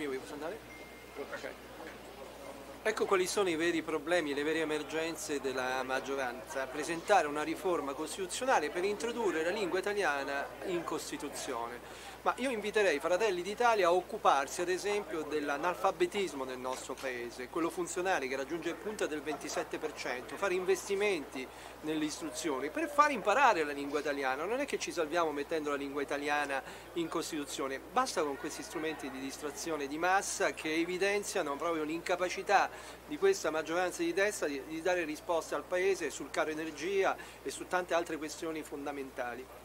mi vuoi andare? Ok. Ecco quali sono i veri problemi, le vere emergenze della maggioranza. Presentare una riforma costituzionale per introdurre la lingua italiana in Costituzione. Ma io inviterei Fratelli d'Italia a occuparsi ad esempio dell'analfabetismo del nostro paese, quello funzionale che raggiunge il punto del 27%, fare investimenti nell'istruzione per far imparare la lingua italiana. Non è che ci salviamo mettendo la lingua italiana in Costituzione, basta con questi strumenti di distrazione di massa che evidenziano proprio l'incapacità di questa maggioranza di destra di dare risposte al Paese sul caro energia e su tante altre questioni fondamentali.